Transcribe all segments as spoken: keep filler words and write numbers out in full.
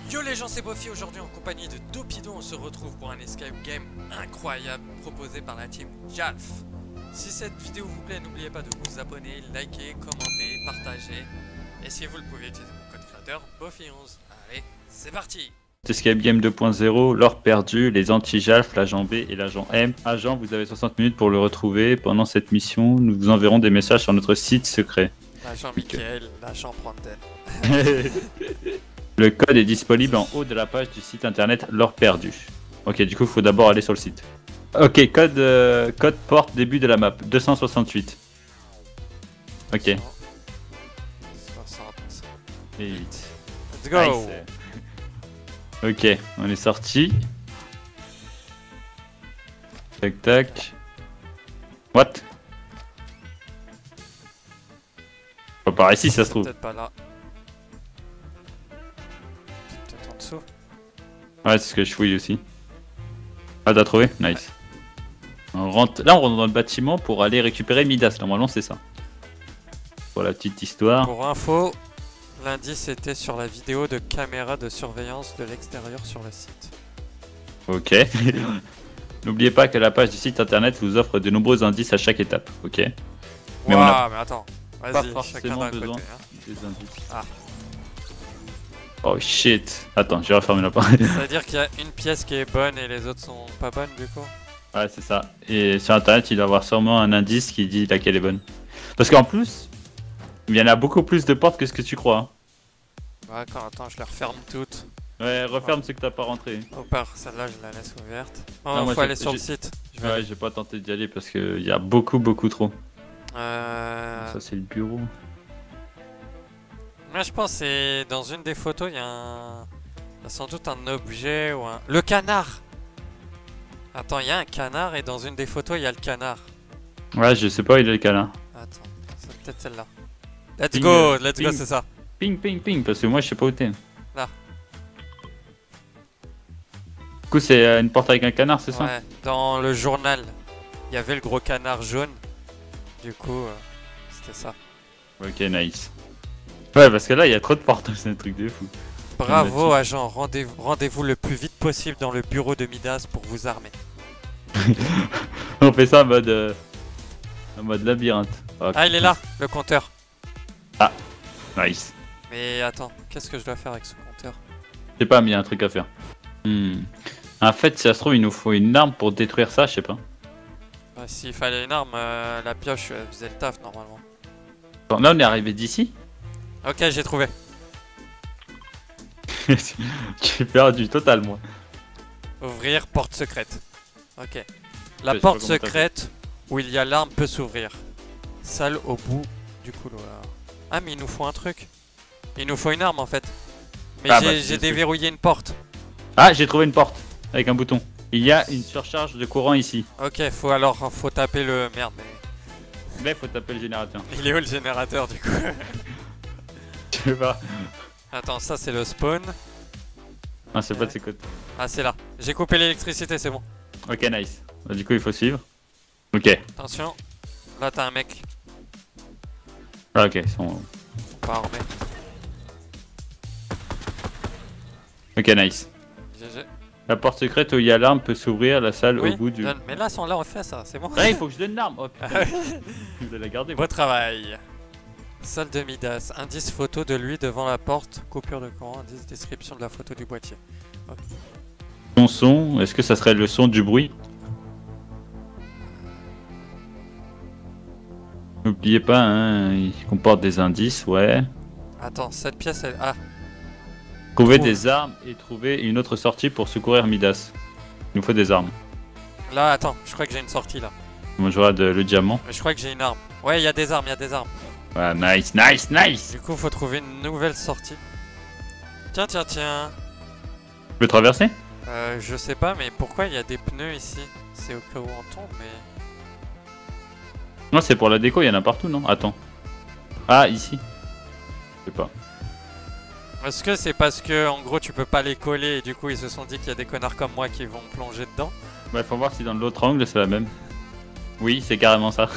Yo les gens, c'est Bofi. Aujourd'hui en compagnie de Dopido, on se retrouve pour un escape game incroyable proposé par la team Jalf. Si cette vidéo vous plaît, n'oubliez pas de vous abonner, liker, commenter, partager. Et si vous le pouvez, utiliser mon code créateur Bofi onze. Allez, c'est parti. Escape Game deux point zéro, l'or perdu, les anti-Jalf, l'agent B et l'agent M. Agent, vous avez soixante minutes pour le retrouver. Pendant cette mission, nous vous enverrons des messages sur notre site secret. L'agent Michael, l'agent Brandon. Le code est disponible en haut de la page du site internet l'or perdu. Ok, du coup, il faut d'abord aller sur le site. Ok, code, euh, code porte début de la map, deux cent soixante-huit. Ok. soixante-huit. Let's Et go. nice. Ok, on est sorti. Tac tac. What? Pas par ici, ça se trouve. Peut-être pas là. Peut-être en dessous. Ouais, c'est ce que je fouille aussi. Ah, t'as trouvé? Nice. On rentre... Là, on rentre dans le bâtiment pour aller récupérer Midas. Normalement, c'est ça. Pour la petite histoire. Pour info, l'indice était sur la vidéo de caméra de surveillance de l'extérieur sur le site. Ok. N'oubliez pas que la page du site internet vous offre de nombreux indices à chaque étape. Ok. Mais Mais, on a mais attends, pas vas-y, chacun forcément d'un côté. besoin Hein. des indices. Ah. Oh shit. Attends, je vais refermer la porte. Ça veut dire qu'il y a une pièce qui est bonne et les autres sont pas bonnes du coup. Ouais, c'est ça. Et sur internet, il doit y avoir sûrement un indice qui dit laquelle est bonne. Parce qu'en plus, il y en a beaucoup plus de portes que ce que tu crois. Hein. Ouais, quand attends, je les referme toutes. Ouais, referme ce que t'as pas rentré. Au part, celle-là, je la laisse ouverte. Oh, Non, moi, faut j'ai- aller sur le j'ai- site. Je vais Ouais, aller. j'ai pas tenté d'y aller parce qu'il y a beaucoup, beaucoup trop. Euh... Ça, c'est le bureau. Moi, je pense que c'est dans une des photos, il y a un. Il y a sans doute un objet ou un. Le canard. Attends, il y a un canard et dans une des photos, il y a le canard. Ouais, je sais pas où il est le câlin. Attends, c'est peut-être celle-là. Let's Ping, go, euh, let's go, ping. c'est ça. Ping, ping, ping, parce que moi, je sais pas où t'es. Là. Du coup, c'est euh, une porte avec un canard, c'est ça? Ouais, dans le journal, il y avait le gros canard jaune. Du coup, euh, c'était ça. Ok, nice. Ouais, parce que là, il y a trop de portes, c'est un truc de fou. Bravo, agent. Rendez-vous rendez-vous le plus vite possible dans le bureau de Midas pour vous armer. On fait ça en mode, euh, en mode labyrinthe. Oh, Ah, il est là, le compteur. nice. Mais attends, qu'est-ce que je dois faire avec ce compteur? Je sais pas, mais il y a un truc à faire. Hmm. En fait, si ça se trouve, il nous faut une arme pour détruire ça, je sais pas. Bah, s'il fallait une arme, euh, la pioche euh, faisait le taf normalement. Bon, là, on est arrivé d'ici. Ok, j'ai trouvé. J'ai perdu totalement. Ouvrir porte secrète. Ok. La Je sais porte pas comment t'as secrète où il y a l'arme peut s'ouvrir. Salle au bout du couloir. Ah, mais il nous faut un truc. Il nous faut une arme en fait. Mais Ah, j'ai bah, c'est j'ai ce déverrouillé une porte. Ah, j'ai trouvé une porte avec un bouton. Il y a une surcharge de courant ici. Ok, faut alors faut taper le. Merde, mais. Mais faut taper le générateur. Il est où le générateur du coup? Je sais pas. Attends, ça c'est le spawn. Ah, c'est pas de ses côtés. Ah, c'est là. J'ai coupé l'électricité, c'est bon. Ok, nice. Bah, du coup, il faut suivre. Ok. Attention. Là, t'as un mec. Ah, ok, ils sont... Pas armé. Ok, nice. G G. La porte secrète où il y a l'arme peut s'ouvrir, la salle Oui, au bout du... donne- mais là, on l'a refait ça, c'est bon. Ah, il faut que je donne l'arme. Oh putain. Je vais la garder. moi. Beau travail. Salle de Midas. Indice photo de lui devant la porte. Coupure de courant. Indice description de la photo du boîtier. Son son, est-ce que ça serait le son du bruit? N'oubliez pas, hein, il comporte des indices, ouais. Attends, cette pièce, elle. Ah, Trouver Trouve. des armes et trouver une autre sortie pour secourir Midas. Il nous faut des armes. là, attends. Je crois que j'ai une sortie là. Moi, je regarde le diamant. Mais je crois que j'ai une arme. Ouais, il y a des armes, il y a des armes. Ouais, nice, nice, nice. Du coup, faut trouver une nouvelle sortie. Tiens, tiens, tiens. Tu peux traverser? Euh, je sais pas, mais pourquoi il y a des pneus ici? C'est au cas où on tombe, mais. Non, c'est pour la déco, il y en a partout, non? Attends. Ah, ici. Je sais pas. Est-ce que c'est parce que en gros tu peux pas les coller et du coup ils se sont dit qu'il y a des connards comme moi qui vont plonger dedans? Ouais, faut voir si dans l'autre angle c'est la même. Oui, c'est carrément ça.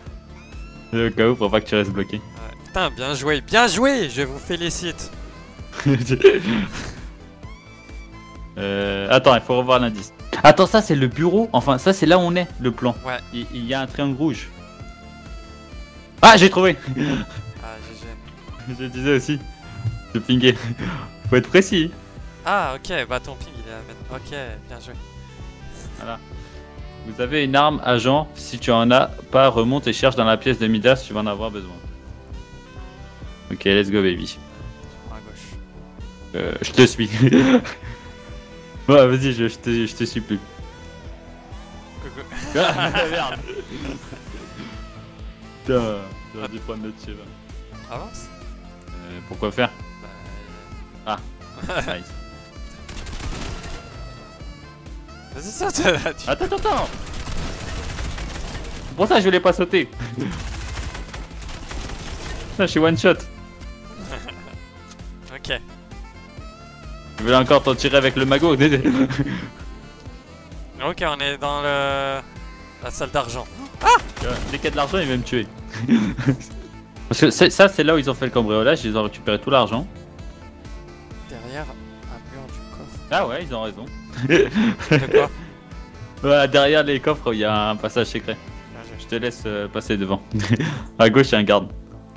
Au cas où, pour pas que tu restes bloqué. Ouais. Putain, bien joué, bien joué, je vous félicite. euh, attends, il faut revoir l'indice. Attends, ça c'est le bureau. Enfin, ça c'est là où on est, le plan. Ouais. Il, il y a un triangle rouge. Ah, j'ai trouvé. Ah, G G. Je disais aussi. Je pinguais. Faut être précis. Ah, ok, bah ton ping il est à mettre. Ok, bien joué. Voilà. Vous avez une arme, agent. Si tu en as pas, remonte et cherche dans la pièce de Midas, tu vas en avoir besoin. Ok, let's go, baby. À gauche. Euh, je te suis. Ouais, vas-y, je, je, te, je te suis plus. Coucou. Ah, merde. Putain, j'aurais dû prendre notre cheval. Avance. Euh, pourquoi faire? Bah. Ah, nice. Vas-y, saute là. Tu... Attends, attends, attends. C'est pour ça que je voulais pas sauter. Putain, je suis one shot. Ok. Tu voulais encore t'en tirer avec le magot? Ok, on est dans le... la salle d'argent. Dès qu'il y a de l'argent, il va me tuer. Parce que ça, c'est là où ils ont fait le cambriolage, ils ont récupéré tout l'argent. Derrière un mur du coffre. Ah ouais, ils ont raison. De quoi? Ouais, derrière les coffres, il y a un passage secret. Je te laisse euh, passer devant. À gauche, il y a un garde.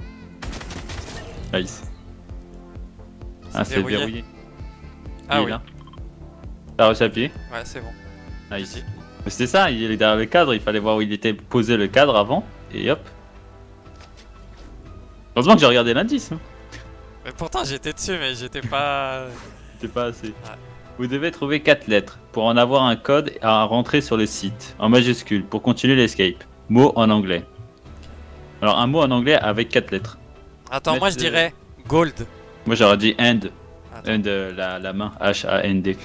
Nice. Ah, c'est verrouillé. verrouillé. Ah Il est oui. là. T'as réussi à appuyer? Ouais, c'est bon. Nice. Mais c'était ça, il est derrière le cadre, il fallait voir où il était posé le cadre avant, et hop. Heureusement que j'ai regardé l'indice. Hein. Mais pourtant j'étais dessus, mais j'étais pas... C'était pas assez. Ouais. Vous devez trouver quatre lettres pour en avoir un code à rentrer sur le site, en majuscule, pour continuer l'escape. Mot en anglais. Alors un mot en anglais avec quatre lettres. Attends, Mettre moi je de- dirais gold. Moi j'aurais dit hand. Attends. Hand, euh, la, la main, H A N D.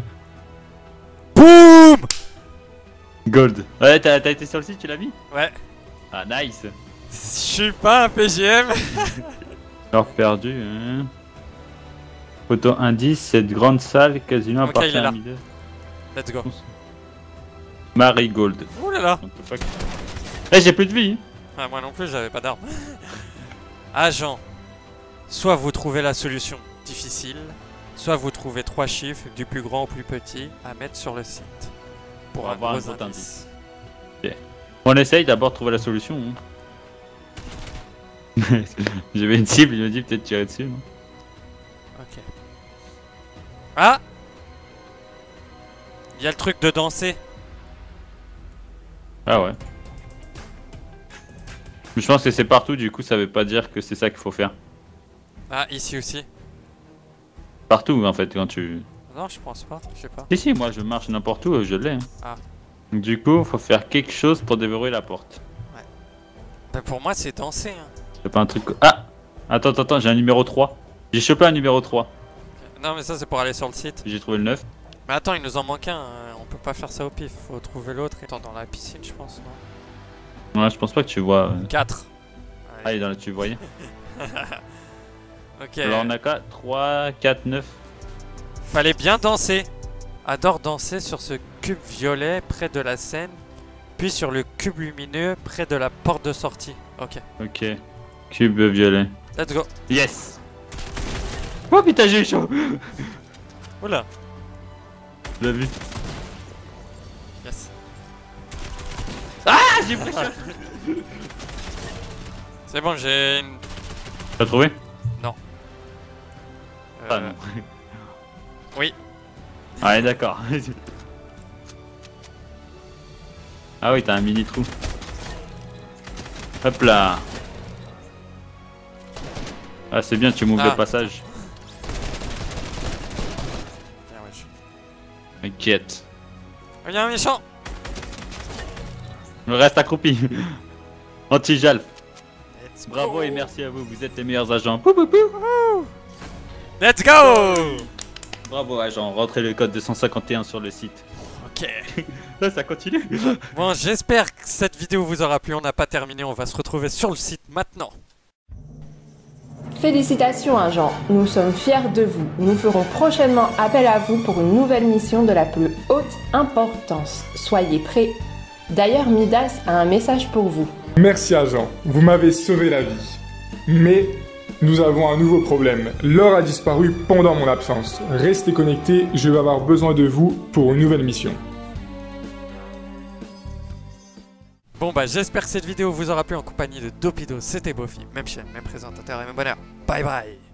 Boum. Gold. Ouais, t'as t'as été sur le site, tu l'as mis? Ouais. Ah, nice. Je suis pas un P G M. Alors perdu. Hein. Photo indice, cette grande salle quasiment Ok, appartient il est là. à Midas. Let's go. Marigold. Ouh là là. On peut pas... Eh, j'ai plus de vie. Ah, moi non plus, j'avais pas d'arme. Agent. Soit vous trouvez la solution difficile, soit vous trouvez trois chiffres du plus grand au plus petit à mettre sur le site. Pour On va un avoir un gros gros indice. On essaye d'abord de trouver la solution. Hein. J'avais une cible, il me dit peut-être tirer dessus. Non Ok. Ah. Il y a le truc de danser. Ah ouais. Mais je pense que c'est partout, du coup ça veut pas dire que c'est ça qu'il faut faire. Ah, ici aussi. Partout en fait quand tu... Non, je pense pas, je sais pas. Si si, moi je marche n'importe où, je l'ai. Hein. Ah. Donc, du coup, faut faire quelque chose pour déverrouiller la porte. Ben pour moi, c'est danser. Hein. C'est pas un truc... Ah. Attends, attends, attends, j'ai un numéro trois. J'ai chopé un numéro trois. Non, mais ça, c'est pour aller sur le site. J'ai trouvé le neuf. Mais attends, il nous en manque un. hein. On peut pas faire ça au pif. Faut trouver l'autre. Attends, dans la piscine, je pense. Non. Ouais, je pense pas que tu vois... euh, quatre. Ah, il est dans la... tu voyais. Ok. Alors on a quoi? trois, quatre, neuf. Fallait bien danser. Adore danser sur ce cube violet près de la scène, puis sur le cube lumineux près de la porte de sortie. Ok. Ok. Cube violet. Let's go. Yes. Oh putain, j'ai eu chaud. Oula. Tu l'as vu? Yes. Ah, j'ai pris chaud. C'est bon, j'ai une... T'as trouvé? euh, Ah non. Oui. Ouais, d'accord. Ah oui, t'as un mini trou. Hop là. Ah, c'est bien, tu m'ouvres Ah. le passage. Bien, wesh. Inquiète. Oh, il y a un méchant. Je reste accroupi. Anti-Jalf. Let's Bravo go. et merci à vous, vous êtes les meilleurs agents. Pou, pou, pou. Let's go. Bravo agent, rentrez le code deux cent cinquante et un sur le site. Ok. Là, ça continue. Bon, j'espère que cette vidéo vous aura plu. On n'a pas terminé. On va se retrouver sur le site maintenant. Félicitations agent, nous sommes fiers de vous. Nous ferons prochainement appel à vous pour une nouvelle mission de la plus haute importance. Soyez prêts. D'ailleurs, Midas a un message pour vous. Merci agent, vous m'avez sauvé la vie. Mais Nous avons un nouveau problème. L'or a disparu pendant mon absence. Restez connectés, je vais avoir besoin de vous pour une nouvelle mission. Bon bah j'espère que cette vidéo vous aura plu en compagnie de Dopido, c'était Bofi, même chaîne, même présentateur et même bonheur. Bye bye.